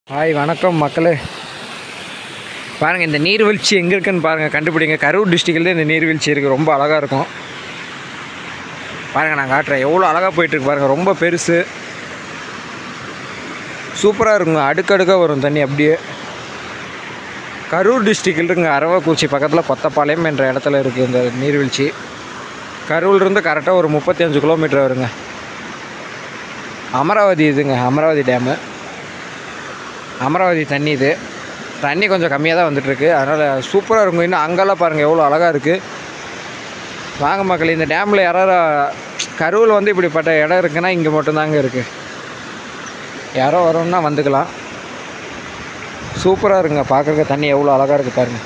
Hi வணக்கம் மக்களே. பாருங்கள் இந்த நீர்வீழ்ச்சி எங்கே இருக்குன்னு பாருங்கள், கண்டுபிடிங்க. கரூர் டிஸ்ட்ரிக்ட்லேயே இந்த நீர்வீழ்ச்சி இருக்குது, ரொம்ப அழகாக இருக்கும். பாருங்கள் நான் காட்டுறேன், எவ்வளோ அழகாக போயிட்டுருக்கு பாருங்கள். ரொம்ப பெருசு, சூப்பராக இருக்குங்க. அடுக்கடுக்காக வரும் தண்ணி அப்படியே. கரூர் டிஸ்ட்ரிக்டில் இருக்குங்க, அரவக்குறிச்சி பக்கத்தில் கொத்தப்பாளையம் என்ற இடத்துல இருக்குது இந்த நீர்வீழ்ச்சி. கரூர்லேருந்து கரெக்டாக ஒரு 35 கிலோமீட்டர் வருங்க. அமராவதி இதுங்க, அமராவதி டேமு. அமராவதி தண்ணி இது. தண்ணி கொஞ்சம் கம்மியாக தான் வந்துட்டுருக்கு, அதனால் சூப்பராக இருக்கும். இன்னும் அங்கெல்லாம் பாருங்கள் எவ்வளோ அழகாக இருக்குது. வாங்க மக்கள், இந்த டேமில் யாராவது கரூரில் வந்து இப்படிப்பட்ட இடம் இருக்குன்னா இங்கே மட்டும்தாங்க இருக்குது. யாரோ வரோன்னா வந்துக்கலாம். சூப்பராக இருக்குங்க பார்க்குறதுக்கு. தண்ணி எவ்வளோ அழகாக இருக்குது பாருங்கள்.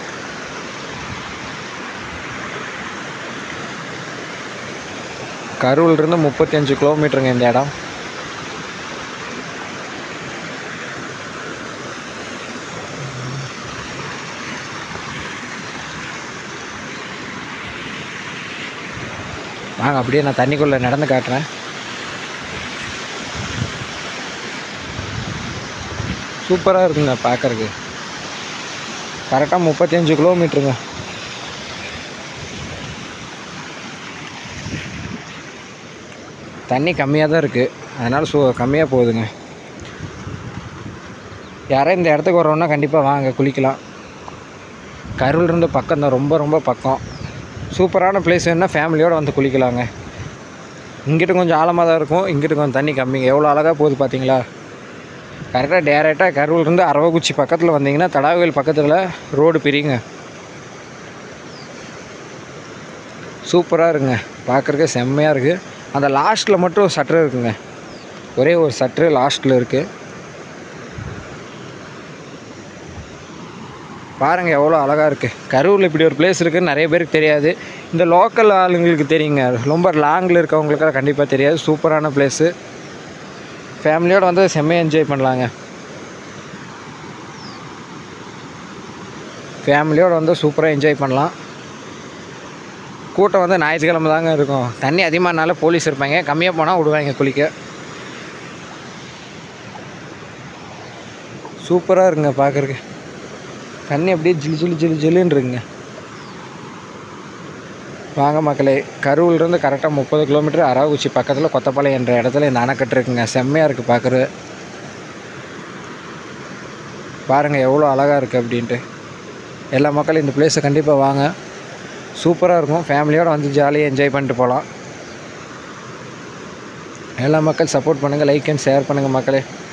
கரூர்லேருந்து 35 கிலோமீட்டருங்க இந்த இடம். வாங்க அப்படியே நான் தண்ணிக்குள்ளே நடந்து காட்டுறேன். சூப்பராக இருக்குங்க பார்க்குறதுக்கு. கரெக்டாக 35 கிலோமீட்டருங்க. தண்ணி கம்மியாக தான் இருக்குது, அதனால் கம்மியாக போகுதுங்க. யாரும் இந்த இடத்துக்கு வரோன்னா கண்டிப்பாக வாங்க குளிக்கலாம். கரூர்லேருந்து பக்கம் தான், ரொம்ப ரொம்ப பக்கம். சூப்பரான பிளேஸ் வேணுன்னா ஃபேமிலியோடு வந்து குளிக்கலாங்க. இங்கிட்ட கொஞ்சம் ஆழமாக தான் இருக்கும், இங்கிட்ட கொஞ்சம் தண்ணி கம்மிங்க. எவ்வளோ அழகாக போகுது பார்த்தீங்களா. கரெக்டாக டேரெக்டாக கரூர்லேருந்து அரவக்குறிச்சி பக்கத்தில் வந்தீங்கன்னா தடாவில் பக்கத்தில் ரோடு பிரியுங்க. சூப்பராக இருக்குங்க பார்க்குறதுக்கு, செம்மையாக இருக்குது. அந்த லாஸ்ட்டில் மட்டும் சட்ரு இருக்குங்க, ஒரே ஒரு சட்ரு லாஸ்ட்டில் இருக்குது. பாருங்கள் எவ்வளோ அழகாக இருக்குது. கரூரில் இப்படி ஒரு பிளேஸ் இருக்குதுன்னு நிறைய பேருக்கு தெரியாது. இந்த லோக்கல் ஆளுங்களுக்கு தெரியுங்க, ரொம்ப லாங்கில் இருக்கவங்களுக்கெல்லாம் கண்டிப்பாக தெரியாது. சூப்பரான பிளேஸு, ஃபேமிலியோடு வந்து செம்மையாக என்ஜாய் பண்ணலாங்க. ஃபேமிலியோடு வந்து சூப்பராக என்ஜாய் பண்ணலாம். கூட்டம் வந்து ஞாயிற்றுக்கிழமை தாங்க இருக்கும். தண்ணி அதிகமானால போலீஸ் இருப்பாங்க, கம்மியாக போனால் விடுவாங்க குளிக்க. சூப்பராக இருக்குங்க பார்க்குறதுக்கு. தண்ணி அப்படியே ஜில்லுன்னு இருக்குங்க. வாங்க மக்களே, கரூர்லேருந்து கரெக்டாக 30 கிலோமீட்டர் அரவக்குறிச்சி பக்கத்தில் கொத்தப்பாளையம் என்ற இடத்துல இந்த அணைக்கட்டு இருக்குங்க. செம்மையாக இருக்குது பார்க்குறது. பாருங்கள் எவ்வளோ அழகாக இருக்குது அப்படின்ட்டு. எல்லா மக்களும் இந்த பிளேஸை கண்டிப்பாக வாங்க, சூப்பராக இருக்கும். ஃபேமிலியோடு வந்து ஜாலியாக என்ஜாய் பண்ணிட்டு போகலாம். எல்லா மக்கள் சப்போர்ட் பண்ணுங்கள், லைக் அண்ட் ஷேர் பண்ணுங்கள் மக்களே.